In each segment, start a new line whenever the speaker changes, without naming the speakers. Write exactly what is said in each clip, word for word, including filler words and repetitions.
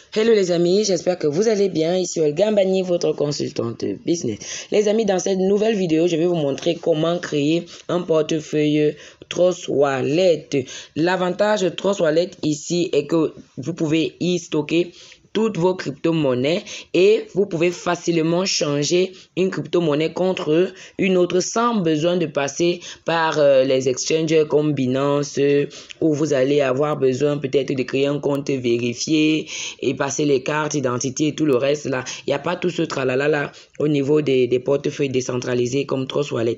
Hello les amis, j'espère que vous allez bien. Ici Olga Mbani, votre consultante business. Les amis, dans cette nouvelle vidéo, je vais vous montrer comment créer un portefeuille Trust Wallet. L'avantage de Trust Wallet ici est que vous pouvez y stocker toutes vos crypto-monnaies et vous pouvez facilement changer une crypto-monnaie contre une autre sans besoin de passer par euh, les exchanges comme Binance euh, où vous allez avoir besoin peut-être de créer un compte vérifié et passer les cartes d'identité et tout le reste là. Il n'y a pas tout ce tralala là au niveau des, des portefeuilles décentralisés comme Trust Wallet.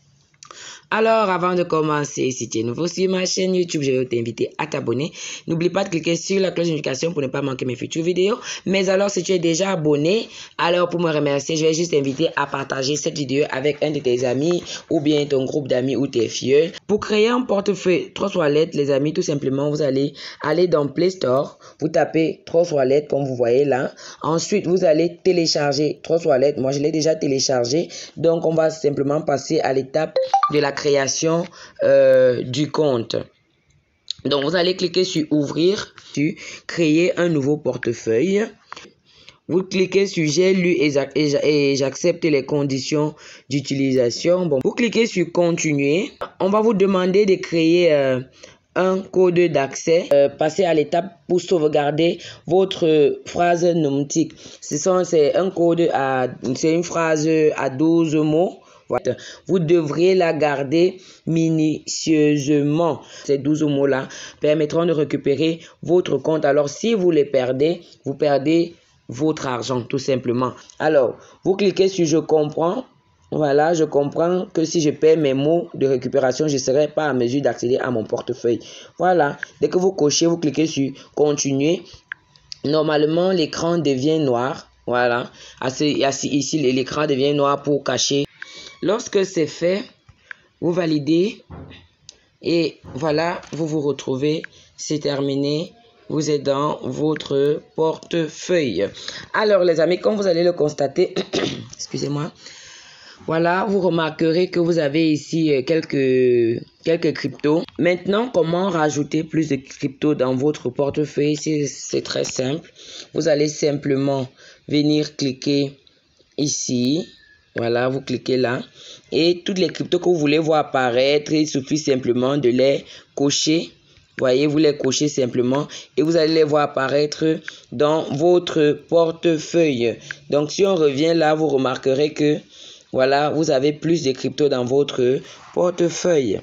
Alors, avant de commencer, si tu es nouveau sur ma chaîne YouTube, je vais t'inviter à t'abonner. N'oublie pas de cliquer sur la cloche de notification pour ne pas manquer mes futures vidéos. Mais alors, si tu es déjà abonné, alors pour me remercier, je vais juste t'inviter à partager cette vidéo avec un de tes amis ou bien ton groupe d'amis ou tes filles. Pour créer un portefeuille Trust Wallet, les amis, tout simplement, vous allez aller dans Play Store, vous tapez Trust Wallet comme vous voyez là. Ensuite, vous allez télécharger Trust Wallet. Moi, je l'ai déjà téléchargé. Donc, on va simplement passer à l'étape de la création euh, du compte. Donc, vous allez cliquer sur ouvrir, sur créer un nouveau portefeuille. Vous cliquez sur j'ai lu et j'accepte les conditions d'utilisation. Bon, vous cliquez sur continuer. On va vous demander de créer euh, un code d'accès. Euh, passez à l'étape pour sauvegarder votre phrase mnémotique. Ce sont c'est un code à c'est une phrase à douze mots. Vous devrez la garder minutieusement. Ces douze mots-là permettront de récupérer votre compte. Alors, si vous les perdez, vous perdez votre argent, tout simplement. Alors, vous cliquez sur « Je comprends ». Voilà, je comprends que si je perds mes mots de récupération, je ne serai pas à mesure d'accéder à mon portefeuille. Voilà, dès que vous cochez, vous cliquez sur « Continuer ». Normalement, l'écran devient noir. Voilà, ici, l'écran devient noir pour cacher. Lorsque c'est fait, vous validez et voilà, vous vous retrouvez, c'est terminé, vous êtes dans votre portefeuille. Alors les amis, comme vous allez le constater, excusez-moi, voilà, vous remarquerez que vous avez ici quelques, quelques cryptos. Maintenant, comment rajouter plus de cryptos dans votre portefeuille? C'est très simple. Vous allez simplement venir cliquer ici. Voilà, vous cliquez là. Et toutes les cryptos que vous voulez voir apparaître, il suffit simplement de les cocher. Voyez, vous les cochez simplement et vous allez les voir apparaître dans votre portefeuille. Donc, si on revient là, vous remarquerez que, voilà, vous avez plus de cryptos dans votre portefeuille.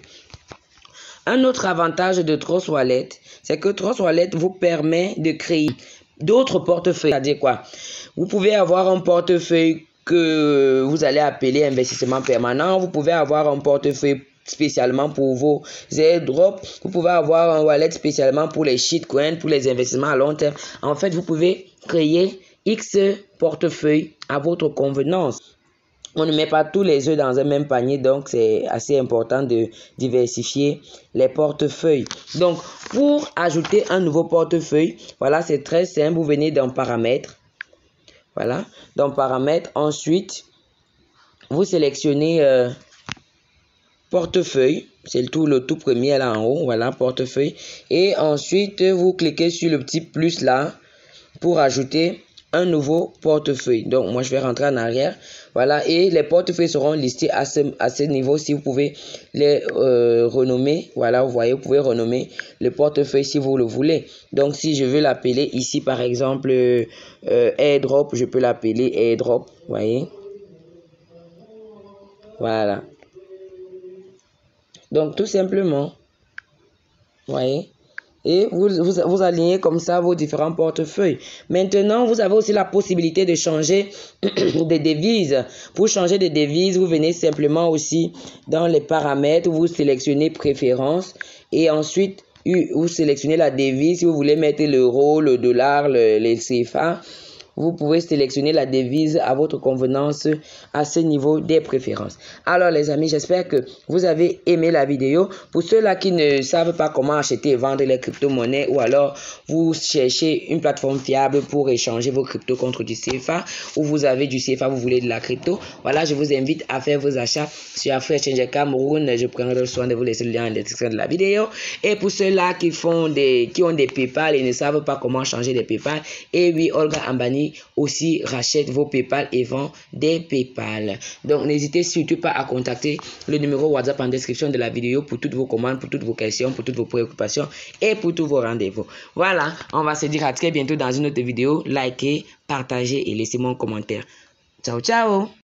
Un autre avantage de Trust Wallet, c'est que Trust Wallet vous permet de créer d'autres portefeuilles. C'est-à-dire quoi? Vous pouvez avoir un portefeuille que vous allez appeler investissement permanent. Vous pouvez avoir un portefeuille spécialement pour vos airdrops. Vous pouvez avoir un wallet spécialement pour les shitcoins, pour les investissements à long terme. En fait, vous pouvez créer X portefeuilles à votre convenance. On ne met pas tous les œufs dans un même panier, donc c'est assez important de diversifier les portefeuilles. Donc, pour ajouter un nouveau portefeuille, voilà, c'est très simple. Vous venez dans paramètres. Voilà, dans paramètres, ensuite, vous sélectionnez euh, portefeuille, c'est le tout, le tout premier là en haut, voilà, portefeuille. Et ensuite, vous cliquez sur le petit plus là pour ajouter un nouveau portefeuille. Donc, moi, je vais rentrer en arrière, voilà, et les portefeuilles seront listés à ce, à ce niveau. Si vous pouvez les euh, renommer, voilà, vous voyez, vous pouvez renommer le portefeuille si vous le voulez. Donc, si je veux l'appeler ici, par exemple, euh, airdrop, je peux l'appeler airdrop, vous voyez. Voilà. Donc, tout simplement, vous voyez. Et vous, vous, vous alignez comme ça vos différents portefeuilles. Maintenant, vous avez aussi la possibilité de changer des devises. Pour changer de devises, vous venez simplement aussi dans les paramètres, vous sélectionnez préférences et ensuite, vous sélectionnez la devise. Si vous voulez mettre l'euro, le dollar, le, les C F A, vous pouvez sélectionner la devise à votre convenance à ce niveau des préférences. Alors les amis, j'espère que vous avez aimé la vidéo. Pour ceux-là qui ne savent pas comment acheter et vendre les crypto-monnaies, ou alors vous cherchez une plateforme fiable pour échanger vos cryptos contre du C F A, ou vous avez du C F A, vous voulez de la crypto, voilà, je vous invite à faire vos achats sur AfriExchange Cameroun. Je prendrai le soin de vous laisser le lien en description de la vidéo. Et pour ceux-là qui font des, qui ont des PayPal et ne savent pas comment changer des PayPal, et oui, Olga Ambani aussi rachète vos PayPal et vend des PayPal. Donc n'hésitez surtout pas à contacter le numéro WhatsApp en description de la vidéo pour toutes vos commandes, pour toutes vos questions, pour toutes vos préoccupations et pour tous vos rendez-vous. Voilà, on va se dire à très bientôt dans une autre vidéo. Likez, partagez et laissez-moi un commentaire. Ciao, ciao!